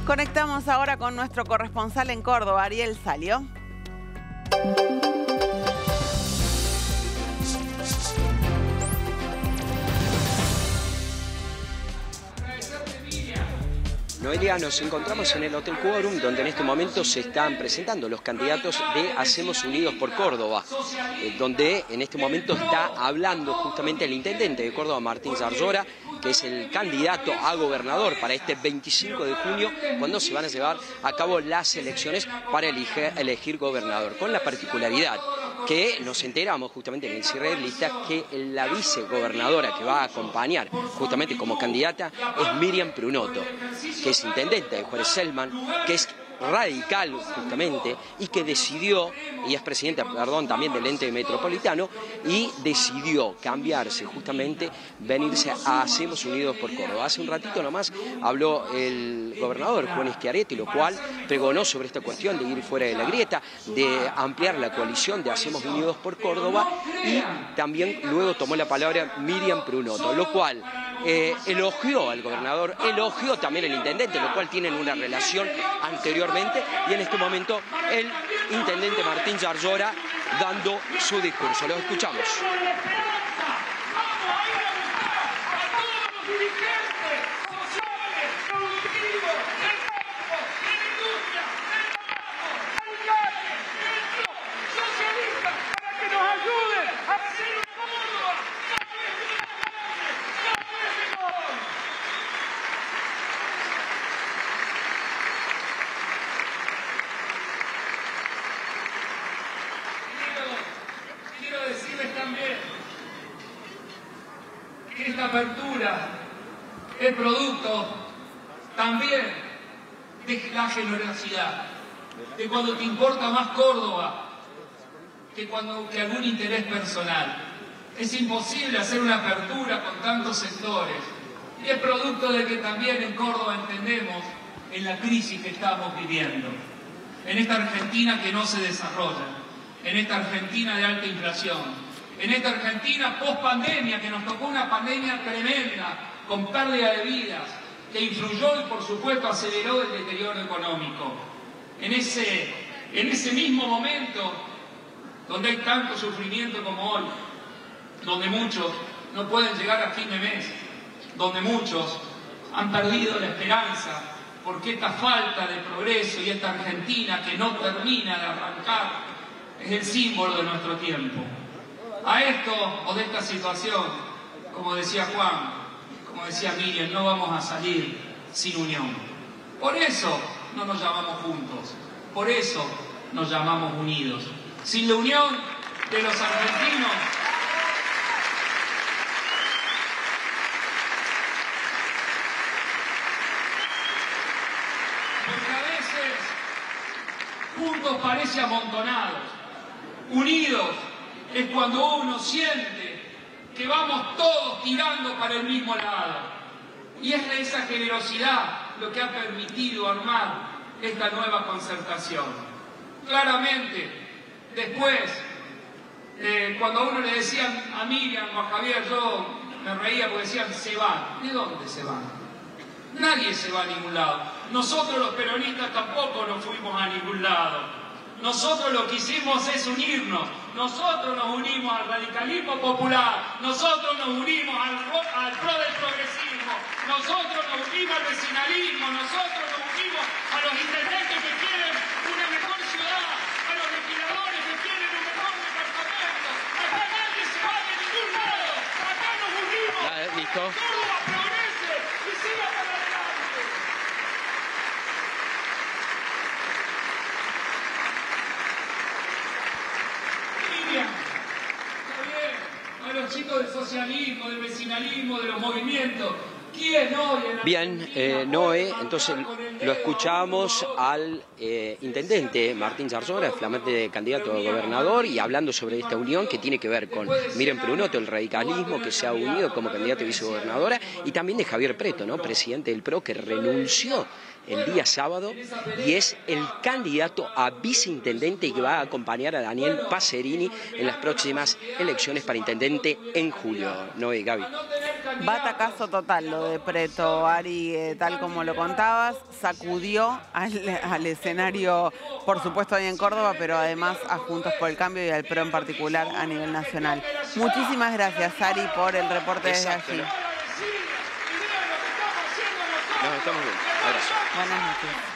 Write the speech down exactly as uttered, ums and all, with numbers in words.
Conectamos ahora con nuestro corresponsal en Córdoba, Ariel Salio. Noelia, nos encontramos en el Hotel Quórum, donde en este momento se están presentando los candidatos de Hacemos Unidos por Córdoba, eh, donde en este momento está hablando justamente el intendente de Córdoba, Martín Zarzora, que es el candidato a gobernador para este veinticinco de junio, cuando se van a llevar a cabo las elecciones para elegir, elegir gobernador, con la particularidad que nos enteramos justamente en el cierre de lista que la vicegobernadora que va a acompañar justamente como candidata es Miriam Prunoto, que es intendente de Juárez Selman, que es radical justamente y que decidió, y es presidenta, perdón, también del ente metropolitano, y decidió cambiarse justamente, venirse a Hacemos Unidos por Córdoba. Hace un ratito nomás habló el gobernador Juan Schiaretti, lo cual pregonó sobre esta cuestión de ir fuera de la grieta, de ampliar la coalición de Hacemos Unidos por Córdoba, y también luego tomó la palabra Miriam Prunoto, lo cual eh, elogió al gobernador, elogió también al intendente, lo cual tienen una relación anteriormente, y en este momento el intendente Martín Zarzora dando su discurso. Lo escuchamos. Esta apertura es producto también de la generosidad, de cuando te importa más Córdoba que, cuando, que algún interés personal. Es imposible hacer una apertura con tantos sectores, y es producto de que también en Córdoba entendemos en la crisis que estamos viviendo, en esta Argentina que no se desarrolla, en esta Argentina de alta inflación, en esta Argentina post-pandemia, que nos tocó una pandemia tremenda, con pérdida de vidas, que influyó y por supuesto aceleró el deterioro económico. En ese, en ese mismo momento, donde hay tanto sufrimiento como hoy, donde muchos no pueden llegar a fin de mes, donde muchos han perdido la esperanza, porque esta falta de progreso y esta Argentina que no termina de arrancar es el símbolo de nuestro tiempo. A esto o de esta situación, como decía Juan, como decía Miriam, no vamos a salir sin unión. Por eso no nos llamamos juntos, por eso nos llamamos unidos. Sin la unión de los argentinos, porque a veces juntos parece amontonados, unidos es cuando uno siente que vamos todos tirando para el mismo lado. Y es esa generosidad lo que ha permitido armar esta nueva concertación. Claramente, después, eh, cuando a uno le decían a Miriam o a Javier, yo me reía porque decían, se van. ¿De dónde se van? Nadie se va a ningún lado. Nosotros los peronistas tampoco nos fuimos a ningún lado. Nosotros lo que hicimos es unirnos. Nosotros nos unimos al radicalismo popular, nosotros nos unimos al, al pro del progresismo, nosotros nos unimos al vecinalismo, nosotros nos unimos a los intendentes que quieren una mejor ciudad, a los legisladores que quieren un mejor departamento. Acá nadie se va de ningún lado, acá nos unimos. Ya, listo. Córdoba progrese y siga para adelante. A los chicos del socialismo, del vecinalismo, de los movimientos. ¿Quién hoy en Bien, eh, Noé, entonces lo escuchamos al eh, intendente Martín Zarzora, flamante candidato a gobernador, y hablando sobre esta unión que tiene que ver con Miriam Prunoto, el radicalismo que se ha unido como candidato a vicegobernadora, y también de Javier Preto, ¿no?, presidente del P R O, que renunció el día sábado y es el candidato a viceintendente y que va a acompañar a Daniel Pacerini en las próximas elecciones para intendente en julio. Noé, Gaby. Batacazo total lo de Preto, Ari, eh, tal como lo contabas, sacudió al, al escenario, por supuesto ahí en Córdoba, pero además a Juntos por el Cambio y al PRO en particular a nivel nacional. Muchísimas gracias, Ari, por el reporte desde Exacto. allí. Nos estamos viendo. Abrazo. Buenas noches.